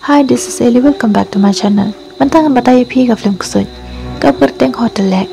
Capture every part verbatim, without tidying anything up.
Hi, this is Ellie. Welcome back to my channel. Bantang bataya pi ka film kusut. Ka berteng hotel lek.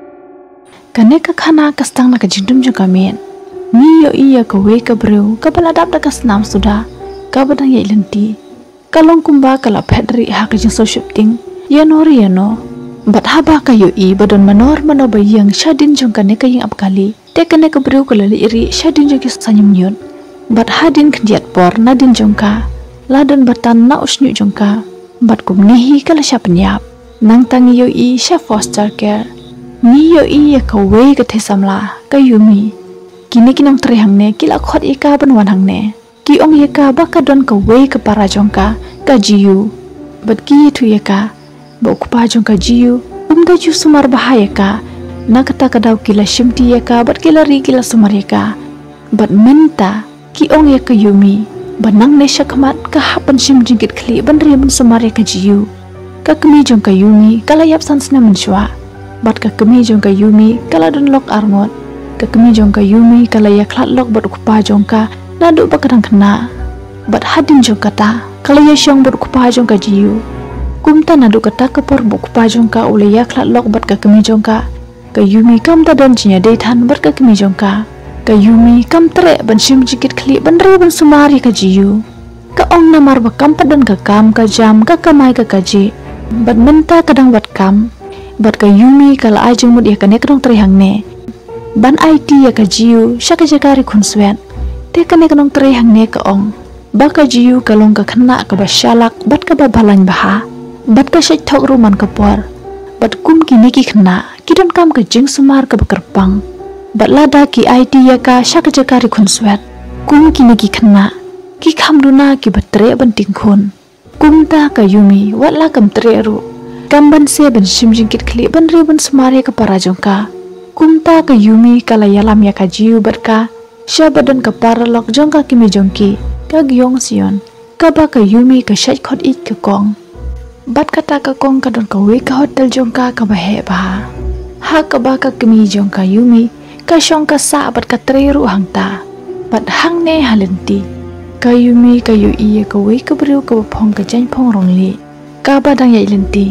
Kane ka khana ka stang na ka jindum jo kamen. Ni yo iya ka we ka breu ka baladap da ka snam suda. Ka badang ye lenti. Ka long kumba ka la phedri ha ka jing so shifting. Ya no ri ya no. Bat haba ka yo i badon manor mano bayang shadin jong kane ka ying apkali. Te kane ka breu ka lali iri shadin jong ki sanyum nyun. Bat hadin khndiat por nadin jong ka. Ladan batan na usnyu jongka bat kum nihi kala sya penyap nang tangi yo i sya foster care ni yo i ya ka we ka thesamla ka yumi kini kinong tre hangne kila khot i ka ban wan hangne ki ong ye ka ba ka don ka we ka para jongka ka jiu bat ki thu ye ka ba ku pa jongka jiu um da ju sumar bahaya ka na kata ka daw kila shimti ye ka bat kila ri kila sumar ye ka bat menta ki ong ye ka yumi banang ne shakmat ka hapan shim jingkit khli ban riam sumare ka jiu ka kemi jong ka yumi kala yap sansna menshwa bat ka kemi jong ka yumi kala don lok arngot ka kemi jong ka yumi kala ya khlat lok bat kupa jong ka na du bakadang kena bat hadin jong kata kala ya shong bat kupa jong ka jiu kumta na du kata ka por bu kupa jong ka ule ya khlat lok bat ka kemi jong ka ka yumi kam ta don jinya dei than bat ka kemi jong ka ka yumi kam tre ban shim jikit khli ban re ban sumari ka jiu ka ong namar ba kam padan ka kam ka jam ka kamai ka kaji bat menta kadang bat kam bat ka yumi kala ajung mud ya ka nek rong tre hangne ban it ya ka jiu shaka jakari khunswet te ka nek rong tre hangne ka ong ba ka jiu ka long ka khna ka ba shalak bat ka ba balan baha bat ka shai thok ru man ka por bat kum ki neki khna kidon kam ka jing sumar ka ba karpang bat lada ki it ya ka shaka jakari khunswet kum ki neki khna ki khamduna ki batre ban tingkhon kum ta ka yumi watla kam tre ru kam ban se ban shimjing kit khli ban re ban smare ka parajong ka kum ta ka yumi kala yalam ya ka jiu bat ka shabadan ka paralok jong ka kimi jongki ka gyong sion ka ba ka yumi ka shai khot it ka kong bat kata ka kong ka don ka we ka hotel jong ka ka ba he ba ha ka ba ka kimi jong ka yumi ka shong ka sa bat ka tre ru hang ta bat hang ne halenti ka yumi ka yu i ka we ka bru ka phong ka chen phong rong li ka ba dang yai lenti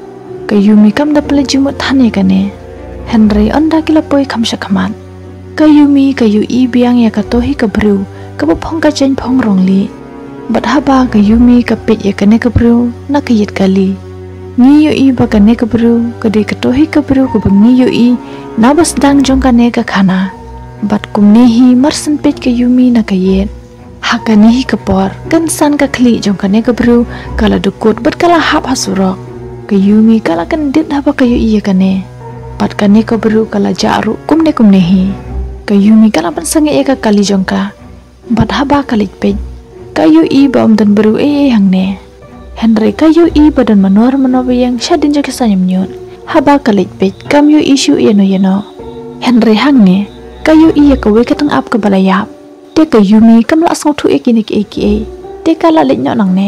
ka yumi kam da ple jimu thane ka ne henry onda kila poi kham sha khaman ka yumi ka yu i biang ya ka to hi ka bru ka ba phong ka chen phong rong li bat ha ba ka yumi ka pet ya ka ne ka bru na ka yit ka li ni yu i ba ka ne ka bru ka de ka to hi ka bru ka ba ni yu i na bas dang jong ka ne ka khana bat kum ne hi marsan pet ka yumi na ka yet haka ne hi ka por kan san ka khli jong ka ne ka bru kala dukut bat kala hap hasurok ka yumi kala kan dit ha ba ka yu i ka ne bat ka ne ka bru kala jaru kum ne kum ne hi ka yumi kala ban sange e ka kali jong ka bat ha ba kalik pet ka yu i ba om dan bru e hang ne henry ka yu i badan manor manobayang shadin jo kisanyam nyot haba kalik pet kam yu issue yeno yeno henry hang ne ka yu i ka we ka tang ap ka balayap te ka yumi kam la sang thu ekinik eki te ka la le nyo nang ne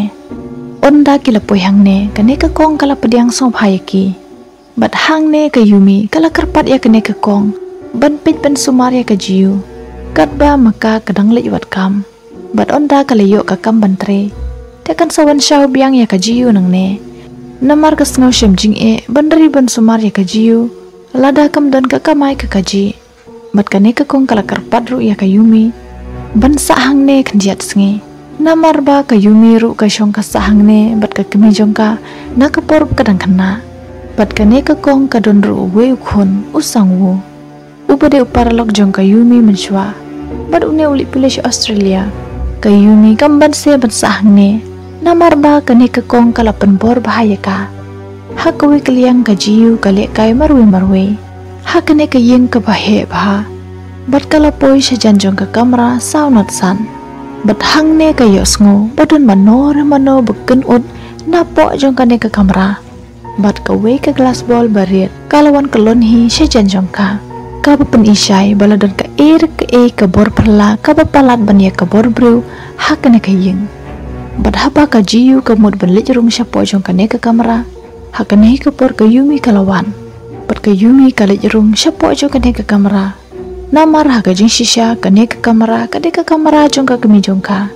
onda kila poi hang ne ka ne ka kong kala padiang song phayaki bat hang ne ka yumi kala karpat ya ka ne ka kong ban pet ban sumar ya ka jiu kat ba maka kadang le wat kam bat onda kala yo ka kam ban tre te kan sawan shaw biang ya ka jiu nang ne namar ka sngaw shem jing e bandari ban sumar ya ka jiu lada kam don ka kamai ka kaji bat ka ne ka kong kala karpat ru ya ka yumi ban sa hang ne khndiat sngi namar ba ka yumi ru ka shong ka sa hang ne bat ka kemi jong ka na ka por ka dang khna bat ka ne ka kong ka don ru we khon usang wo ubade uparalok jong ka yumi menshwa bat une uli pilesh australia ka yumi kam ban se ban sa hang ne namar ba ka ne ka kong kala pen bor bahaya ka ha ka we kliang ka jiu ka le kai marwe marwe ha ka ne ka yeng ka bahe ba bat kala poi sha jan jong ka kamra saw not san bat hang ne ka yosngo batun manor mano bukan ut na po jong ka ne ka kamra bat ka we ka glass ball bariet kalawan kalon hi sha jan jong ka ka pen isai baladan ka er ka e ka bor perla ka ba palat ban ya ka bor bru ha ka ne ka yeng bat haba ka jiu ka mud ban lej rum sha po jong ka ne ka kamra ha ka ne ka por ka yumi kalawan bat ka yumi ka lej rum sha po jong ka ne ka kamra namar ha ka jing shisha ka ne ka kamra ka de ka kamra jong ka kemi jong ka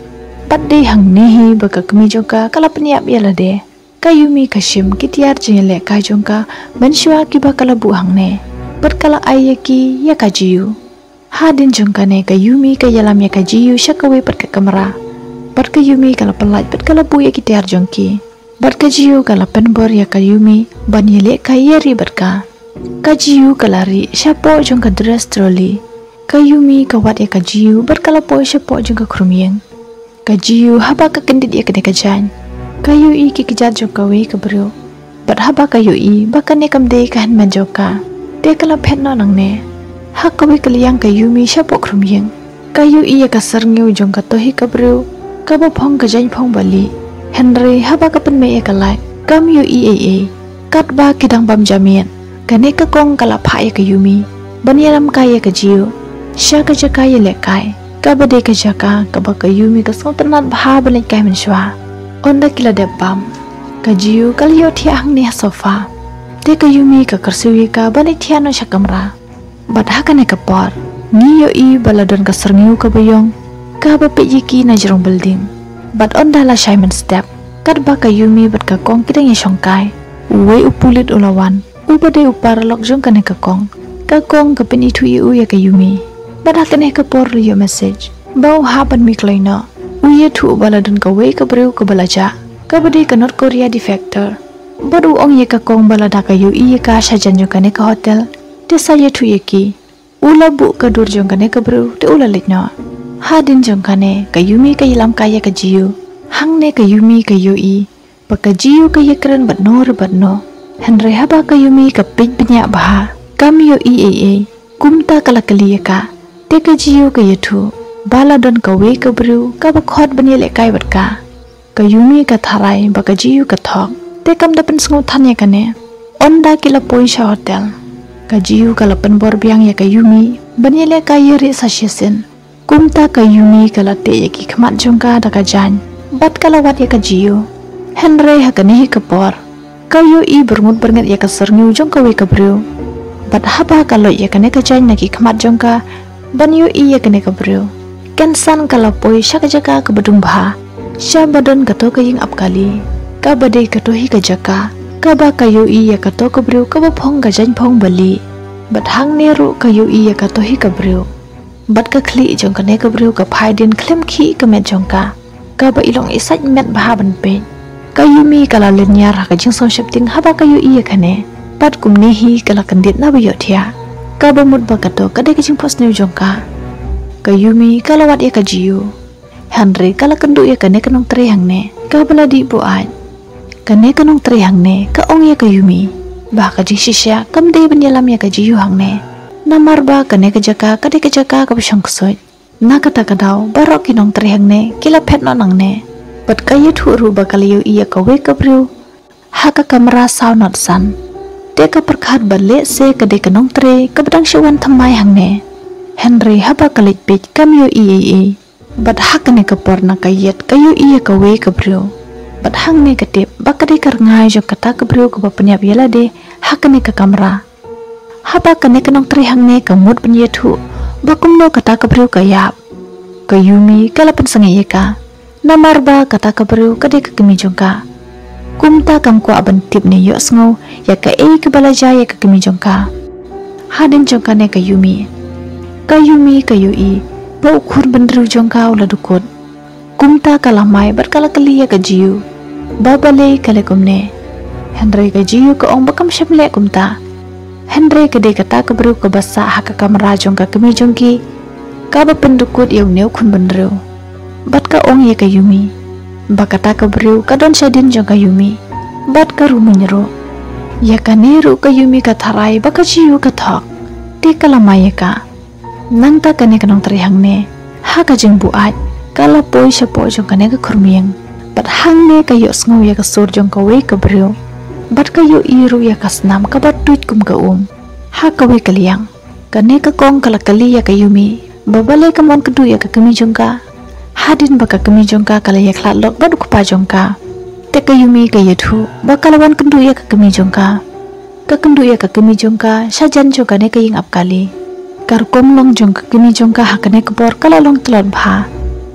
Padde hang nehi baka kami jongka kala peniap yala de. Kayumi kashim kitiar jengele kai jongka menshua kiba kala bu hang ne. Berkala ayaki ya kajiu. Hadin jongka ne kayumi kayalam ya kajiu syakawe perka kamera. Berkayumi kala pelaj berkala bu ya kitiar jongki. Berkajiu kala penbor ya kayumi banyele kayeri berka. Kajiu kalari syapo jongka dress troli. Kayumi kawat ya kajiu berkala po syapo jongka krumiyeng. Kajiu haba ka kendit ya kene kajan. Kayu i ki kijat jongka we kabro. Bat haba kayu i bakan ne kamde kahan manjoka. De kala phet no nang ne. Hak kawe kaliyang kayumi syapo krumiyeng. Kayu i ya kasar ngiu jongka tohi kabro. Kaba phong kajan phong bali. Henry haba ka penme ya kalai. Kam yu i e e. Kat ba kidang bam jamian. Kane ka kong kala pha ya kayumi. Banyalam kaya kajiu. Sya ka jaka ya lekai. Kaba de ka jaka kaba kayumi ka sultanat bha balik kai menshwa. Onda kila de bam. Kajiu kaliyo tiang ni sofa. De kayumi ka kersiwi ka balik tiano sya kamera. Bat hakane ka por. Ni yo i baladon ka serniu ka bayong. Kaba pejiki na jerong building. Bat onda la Simon step. Kat ba kayumi bat ka kong kidang ya syongkai. Uwe upulit ulawan. Ubade upar lok jong kane ka kong. Ka kong ka penitu iu ya kayumi. Bat hakane ka por yo message. Bau hapan mi klaina. Uye tu baladon ka we ka breu ka balaja. Ka bade ka North Korea defector. Badu ong ye ka kong balada ka yu iye ka sajan jong kane ka hotel. Desa ye tu ye ki. Ula bu ka dur jong kane ka breu te ula litna. Hadin jong kane ka yumi ka ilam kaya ka jiu. Hang ne ka yumi ka yu i. Baka jiu ka ye keren bat no bat no. Henry haba ka yumi ka pij banyak baha. Kam yu i e e. Kumta kala kali ye ka. Te ka jiu ka ye tu. Baladon ka we ka breu ka bakhot banyele kai bat ka. Ka yumi ka tharai baka jiu ka thok. Te kam dapen sengu than ya kane. Onda kila poin sha hotel. Ka jiu kala penbor biang ya ka yumi. Banyele ka ye ri sa shesin. Kumta ka yumi kala te ya ki khmat jongka da ka jan. Bat kala wat ya ka jiu. Henry ha kane hi ka por. Ka yu i berngut berngat ya ka serniu jongka we ka breu. Bat haba kala ya kane ka jan na ki khmat jongka. Ban yu i ya kane ka breu. Kensan kala poi sya jaka ka badung baha. Sya badon kato ka ying ap kali. Ka badai kato hi ka jaka. Ka ba ka yu i ya kato ka breu ka ba phong ka jan phong bali. Bat hang neru ka yu i ya kato hi ka breu. Bat ka kli jong ka ne ka breu ka phai din klem khi ka met jong ka. Ka ba ilong isaj met baha ban pe. Ka yumi kala lenyar ha ka jing so shapting haba ka yu i ya kane. Bat kum ne hi kala kandit na ba yo thia. Ka ba mut ba kato ka de ka jing pos ne jong ka. Kayumi kala wat ya kajiu. Henry kala kendu ya kane kanong trehang ne. Ka baladi buat. Kane kanong trehang ne ka ong ya kayumi. Bah ka jing shisya kam de banyalam ya kajiu hang ne. Namar ba kane ka jaka kade ka jaka ka bisang ksoj. Na kata kadaw barok kinong trehang ne kila pet no nang ne. Bat kaya thuru ba kalayo iya ka we ka bru. Haka kamera saw not san. De ka perkhat balik se kade kanong tre ka badang syawan thamai hang ne. Henry haba kalit pej kam yu i e e. Bat hak ne ka por na kayet kayu iya ka we ka breu. Bat hang ne ka tip bakade kar ngai jo kata ka breu ka ba penyap yala de hak ne ka kamera. Haba ka ne kanong tri hang ne ka mut penye thu. Bakum no kata ka breu ka yap. Ka yumi kala pen sange ye ka. Namar ba kata ka breu ka de ka kemi jong ka. Kumta kam ko aban tip ne yo sngo ya ka e ka balaja ya ka kemi jong ka. Hadin jong ka ne ka yumi. Kayumi kayu i ba ukur benderu jongkau la dukut. Kumta kalamai berkala kali ya kajiu. Babale kale kumne. Henry kajiu ka ong bakam syamle kumta. Henry kade kata kabru ka basa haka kamera jongka kemi jongki. Ka ba pendukut yang neu kun benderu. Bat ka ong ya kayumi. Ba kata kabru ka don syadin jongka yumi. Bat ka rumunyeru. Ya kaneru kayumi ka tharai ba kajiu ka thok. Te kalamai ya ka. Nang ta kane kanong terihang ne. Ha ka jeng buat. Kala poi sya po jong kane ka kurmiyang. Bat hang ne kayo sngaw ya ka sur jong ka we ka breu. Bat kayo iru ya ka snam ka bat tuit kum ka um. Ha ka we kaliyang. Kane ka kong kala kali ya ka yumi. Babale ka mon kedu ya ka kami jong ka. Hadin ba ka kami jong ka kala ya klat lok badu kupa jong ka. Te ka yumi ka yathu. Ba kalawan kedu ya ka kami jong ka. Ka kendu ya ka kami jong ka. Syajan jong kane ka ying ap kali. Kar kom long jong ka kini jong ka hakane kebor kala long telon bha.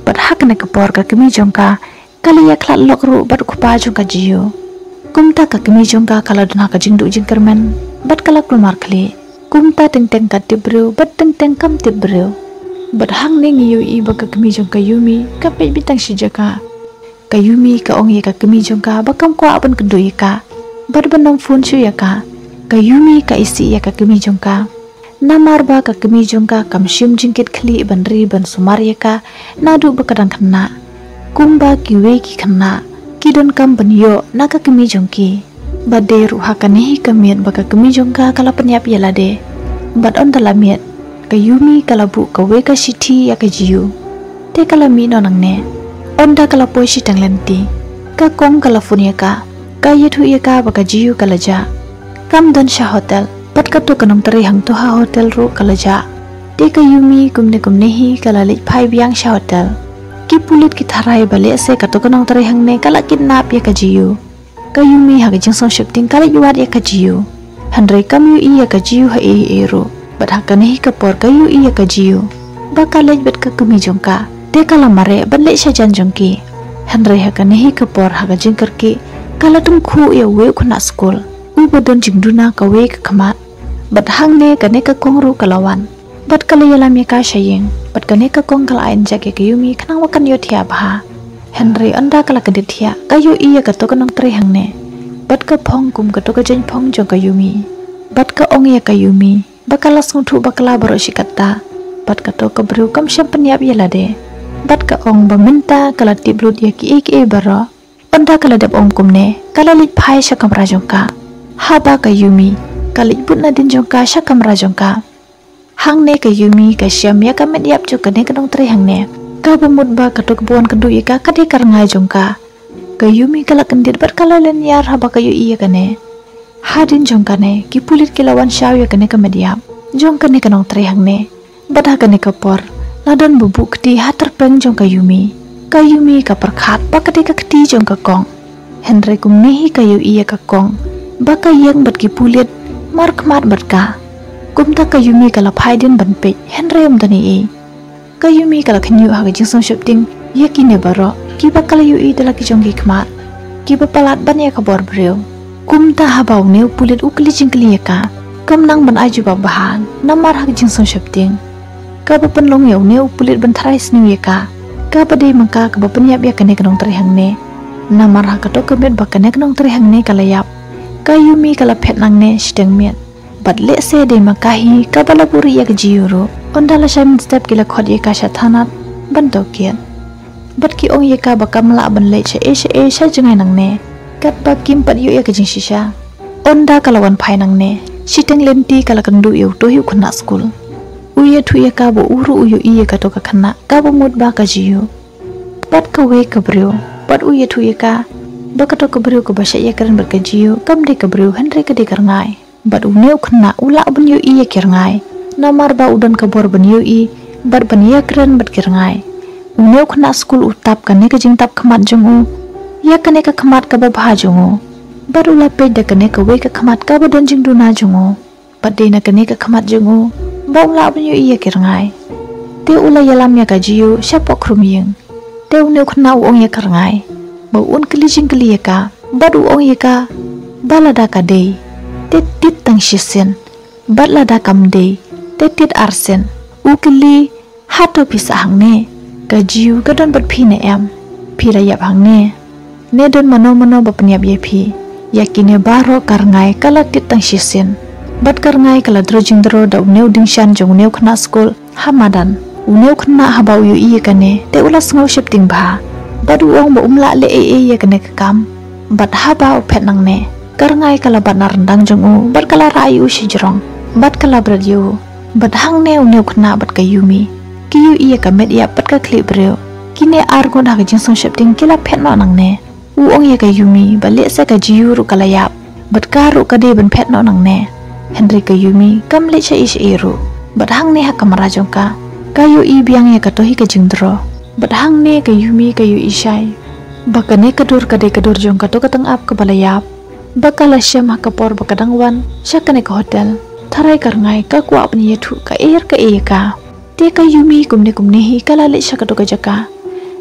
bat hak ne kapor ka kemi jongka kali ya klat lok ru bat kupa jongka jiyo kumta ka kemi jongka kala duna ka jingdu jingkermen bat kala kulmar kali kumta teng teng ka tibru bat teng teng kam tibru bat hang ne ngiyo i ba ka kemi jongka yumi ka pe bitang sijaka ka yumi ka ong ye ka kemi jongka bakam kwa aban kendu ye ka bat banam phone shu ya ka ka yumi ka isi ya ka kemi jongka namar ba ka kemi jongka kam shim jingkit khli banri ban sumar ya ka nadu ba kadang khanna kumba kiwe ki khanna kidon kam banyo na ka kemi jongki bade ruha kani kamiat ba ka kemi jongka kala penyap ya lade bat on dalamiat ka yumi kala bu ka we ka sithi ya ka jiu te kala mi no nang ne onda kala poi si tang lenti ka kong kala phone ya ka ka yethu ya ka ba ka jiu kala ja kam don sha hotel pat ka to kanam tari hang to ha hotel ro kala ja te ka yumi kumne kumne hi kala le phai biang sha hotel ki pulit ki tharai bale se ka to kanam tari hang ne kala kidnap ya ka jiu ka yumi ha ga jingsong shifting kala yuat ya ka jiu handrai kam yu i ya ka jiu ha e e ro bat ha ka ne ka por ka yu i ya ka jiu ba ka le bet ka kumi jongka te kala mare ban le sha jan jongki handrai ha ka ne ka por ha ga jing karki kala tum khu ya we khuna school u bodon jingduna ka we ka khamat bat hang ne ka ne ka kongru kalawan bat kala yala mi ka shaying bat ka ne ka kong kala ain jake ka yumi khnang wa kan yo thia bha henry anda kala ka dithia ka yu i ka to kanang tre hang ne bat ka phong kum ka to ka jen phong jong ka yumi bat ka ong ya ka yumi bakala sung thu bakala baro shikata bat ka to ka bru kam sham panyap yala de bat ka ong ba minta kala tiblut ya ki ek e baro anda kala dep om kumne kala lit phai sha kamra jongka haba ka yumi kalik pun na din jongka sha kamra jongka hang ne ka yumi ka syam ya ka med yap chu ka ne kanong tre hang ne ka bamut ba ka to kbon kandu ya ka kadi kar ngai jongka ka yumi kala kandir bar kala len yar haba ka yu iya ka ne hadin jongka ne ki pulit kilawan shaw ya ka ne ka med yap jongka ne kanong tre hang ne bada ka ne ka por ladon bubu kti hatar peng jongka yumi ka yumi ka perkhat ba kadi ka kti jongka kong henry kum ne ka yu iya ka kong ba ka yang bat ki pulit mar khmat bat ka kumta ka yumi kala phaidin ban pe henry um dani e ka yumi kala khnyu ha ga jingsong shopting yaki ne baro ki ba kala yu i dala ki jongki khmat ki ba palat ban ya khabor breu kumta ha baw ne pulit ukli jingkli ya ka kam nang ban aju ba bahan namar ha ga jingsong shopting ka ba pan long yau ne pulit ban thrai snu ya ka ka ba dei mangka ka ba pan yap ya ka ne kanong tri hang ne namar ha ka to ka met ba ka ne kanong tri hang ne kala yap ka yumi kala phet nang ne steng met bat le se de makahi ka bala puri ya jiuro ondala sham step kila khod ye ka sha thanat ban to kian bat ki ong ye ka ba kamla ban le che e she e sha jingai nang ne kat ba kim pat yu ya ka jing shisha onda kala wan phai nang ne siteng lenti kala kandu yu to yu khna school uye thu ye ka bo uru uyu iye ka to ka khna ka bo mut ba ka jiyo bat ka we ka brio bat uye thu ye ka bakato kabru ko basha ya karan berkajiyo kam de kabru henry ka de karngai bad uneu khna ula bunyu i kirngai namar ba udan kabor bunyu i bad baniya karan bad kirngai uneu khna school utap kane ka jing tap khmat jungu ya kane ka khmat ka ba bha jungu bad ula pe de kane ka we ka khmat ka ba don jing duna jungu bad de na kane ka khmat jungu ba ula bunyu i kirngai te ula yalam ya ka jiyo shapok rumyeng te uneu khna ong ya karngai ba un kli jing kli ya ka badu ong ya ka balada ka de te tit tang shisen balada kam de te tit arsen u kli hato pisa hang ne ka jiu ka don bat phi ne em phi ra yap hang ne ne don mano mano ba pnyap ye phi yakine baro karngai kala tit tang shisen bat karngai kala drojing dro da uneu ding shan jong neu khna school hamadan uneu khna habau yu i ka ne te ula sngo shifting ba badu ong ba umla le e e ya kene kam bat haba phet nang ne karngai kala bat na rendang jong u bat kala rayu shijrong bat kala bradyu bat hang ne ung khna bat ka yumi ki yu i ka met ya bat ka klip breu kine ar gon ha jing song shapting kila phet no nang ne u ong ya ka yumi ba le sa ka jiu ru kala yap bat ka ru ka de ban phet no nang ne henry ka yumi kam le cha ish e ru bat hang ne ha kamara jong ka ka yu i biang ya ka to hi ka jing dro bat hang ne ka yumi ka yu ishai bakane kadur kade kadur jong ka to katang ap ka balayap bakala syam ha kapor bakadang wan syakane ka hotel tharai karngai ka kwa apni yethu ka air ka e ka te ka yumi kumne kumne hi kala le syaka to ka jaka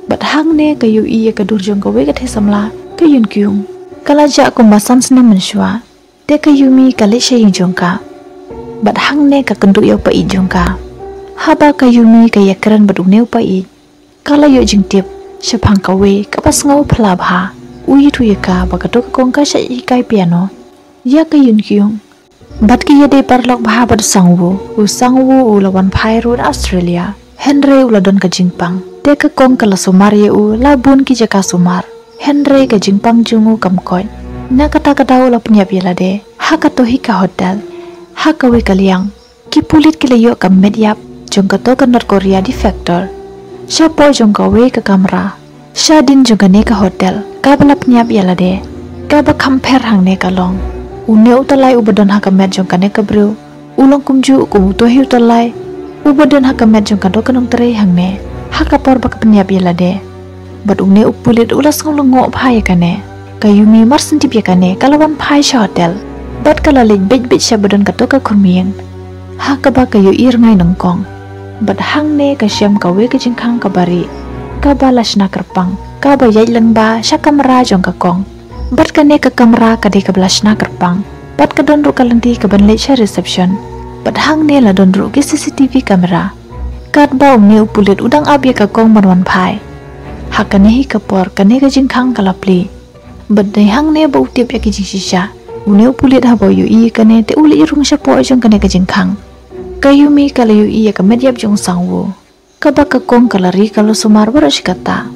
bat hang ne ka yu i ka dur jong ka we ka the samla ka yun kyung kala ja ko masan sna menshwa te ka yumi ka le shaying jong ka bat hang ne ka kendu yo pa i jong ka haba ka yumi ka yakran bat uneu pa i kala yo jing tip shapang ka we ka pas ngau phla bha ui thu ye ka ba ka to kong ka sha i kai piano ya ka yun kyung bat ki ye de par lok bha bat sangwu u sangwu u lawan phai road Australia Henry u ladon ka jingpang te ka kong ka la sumar ye u la bun ki jaka sumar Henry ka jingpang jungu kam koin na kata kata u la punya biela de ha ka to hi ka hotel ha ka we kaliang ki pulit ki le yo ka mediap jong ka to ka North Korea defector sha po jong ka we ka kamera sha din jong ka ne ka hotel ka bala punya biela de ka ba compare hang ne ka long une utalai ubadon ha ka met jong ka ne ka bru ulong kumju ku to hi utalai ubadon ha ka met jong ka do ka nong tre hang ne ha ka por ba ka punya biela de bat une upulit ulas ngol ngo phai ka ne ka yumi mar senti pi ka ne kalawan phai sha hotel bat kala le bej bej sha badon ka to ka khurmieng ha ka ba ka yu ir ngai nong kong bat hang ne ka syam ka we ka jing khang ka bari ka ba lasna kerpang ka ba yai lang ba sha kamera jong ka kong bat ka ne ka kamera ka de ka blasna kerpang bat ka don ru ka lenti ka ban le sha reception bat hang ne la don ru ki C C T V kamera kat ba um ne upulit udang abya ka kong manwan phai ha ka ne hi ka por ka ne ka jing khang ka lapli bat dai hang ne ba utip ya ki jing shisha une upulit ha bo yu i ka ne te uli irung sha po jong ka ne ka jing khang ka yumi ka la yu i ka medyap jong sangwu ka ba ka kong ka lari ka lo sumar bar shikata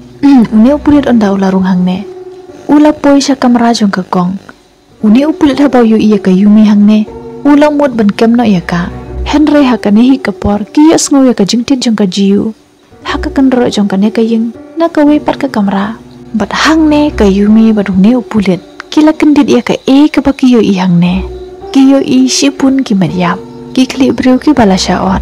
une upulit onda ula rung hang ne ula poi sha kamera jong ka kong une upulit ha bo yu i ka yumi hang ne ula mut ban kem no ya ka Henry ha ka ne hi ka por ki yas ngo ya ka jing tit jong ka jiu ha ka kan ro jong ka ne ka ying na ka we pat ka kamera bat hang ne ka yumi ba dung ne upulit kila kendit ya ka e ka ba ki yo i hang ne ki yo i shipun ki maryap ki kli breu ki bala shaot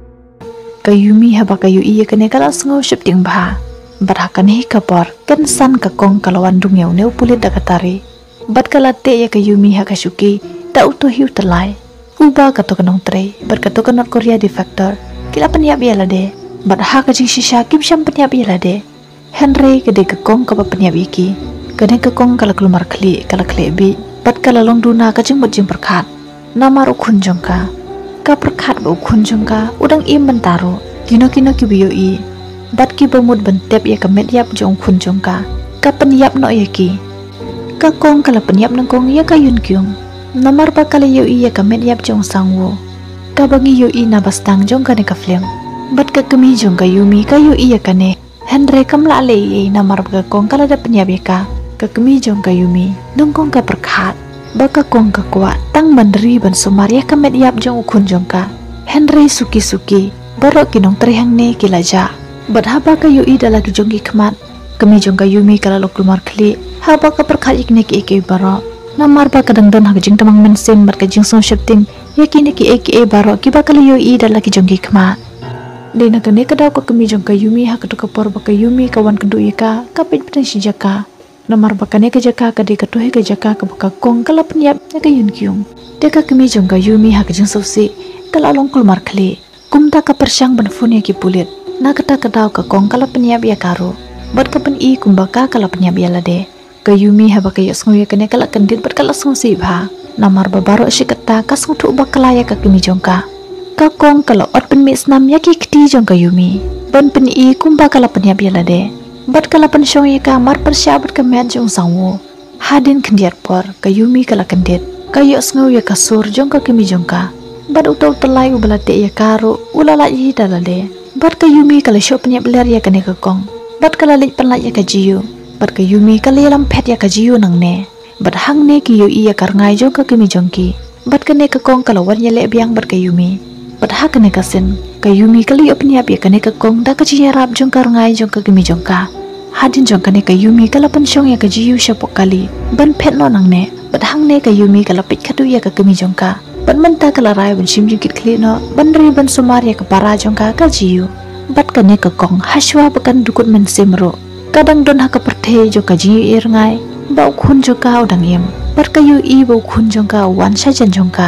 ka yumi ha ba ka yo i ka ne kala sngo ship ting ba bat ha ka ne hi ka por kan san ka kong kalawan dung yo ne upulit da ka tari bat kala te ya ka yumi ha ka shuki ta uto hiu talai uba ka to kanong tre bat ka to ka North Korea defector kila panya biala de bat ha ka jing shisha kim sham panya biala de Henry ka de ka kong ka pa panya biki ka ne ka kong kala kelumar kli kala kle bi bat kala long duna ka jing bat jing perkat namar ukhun jong ka ka perkat ba ukhun jong ka udang im bantaro kino kino ki biyo i bat ki bamut bantep ya ka medyap jong khun jong ka ka penyap no ya ki ka kong kala penyap nang kong ya ka yun kyung namar ba kala yo i ya ka medyap jong sangwo ka bangi yo i na bastang jong ka ne ka flem bat ka kami jong ka yumi ka yo i ya ka ne Henry kamla le i namar ba ka kong kala da penyap ya ka ka kami jong ka yumi nong kong ka perkat ba ka kong ka kwa tang bandri ban sumar ya ka medyap jong ukhun jong ka Henry suki suki barok kinong trihang ne kilaja bat haba ka yo i da lagi jong ki khmat kami jong ka yumi kala lok lumar khli haba ka perkat ik ne ki ke barok namar ba kadang don ha jing tamang mensin bat ka jing song shifting yakini ki ek e baro ki ba kala yo i da lagi jong ki khma de na ka ne ka daw ka kami jong ka yumi ha ka to ka por ba ka yumi ka wan ka du ka ka pit pit si jaka namar ba ka ne ka jaka ka de ka to he ka jaka ka ba ka kong kala pnyap ya ka yun kyung de ka kami jong ka yumi ha ka jing so si kala long kul mar khli kumta ka persyang ban fun ya ki pulit na ka ta ka daw ka kong kala pnyap ya karo bat ka pen i kumba ka kala pnyap ya la de ka yumi ha ba ka yas ngoy ka ne kala kendit bat kala song si bha namar ba baro shikata ka song thu ba kala ya ka kami jong ka ka kong kala ot pen mi snam ya ki kti jong ka yumi ban pen i kumba kala pnyap ya la de bat kala pen shong ya ka mar persya bat ka met jong sangwo hadin kendiat por ka yumi kala kendit ka yas ngoy ya ka sur jong ka kami jong ka bat utau telai u balate ya karo ulala yi dalale bat ka yumi kala sho pnyap ler ya ka ne ka kong bat kala lik pen la ya ka jiu bat ka yumi ka lelam phet ya ka jiu nang ne bat hang ne ki yo i ya kar ngai jong ka kimi jong ki bat ka ne ka kong kala wan ya le biang bat ka yumi bat ha ka ne ka sen ka yumi ka li opnya ya ka ne ka kong da ka ji rap jong kar ngai jong ka kimi jong ka hadin jong ka ne ka yumi kala pan shong ya ka jiu sha pokali ban phet no nang ne bat hang ne ka yumi kala pit khatu ya ka kimi jong ka ban menta kala rai ban shim jing kit khli no ban ri ban sumar ya ka para jong ka ka jiu bat ka ne ka kong haswa bakan dukut men semro kadang don ha ka perthe jo ka ji ir ngai ba khun jo ka udang yem par ka yu i bo khun jong ka wan sha jan jong ka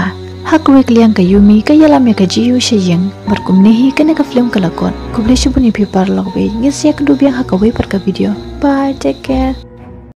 Hak wek liang ka Yumi ka yalam ya ka jiu shayeng berkum nehi kene ka film kalakon. Kuble shubuni pi par log be ngis yak dubiang hak away par ka video. Bye, take care.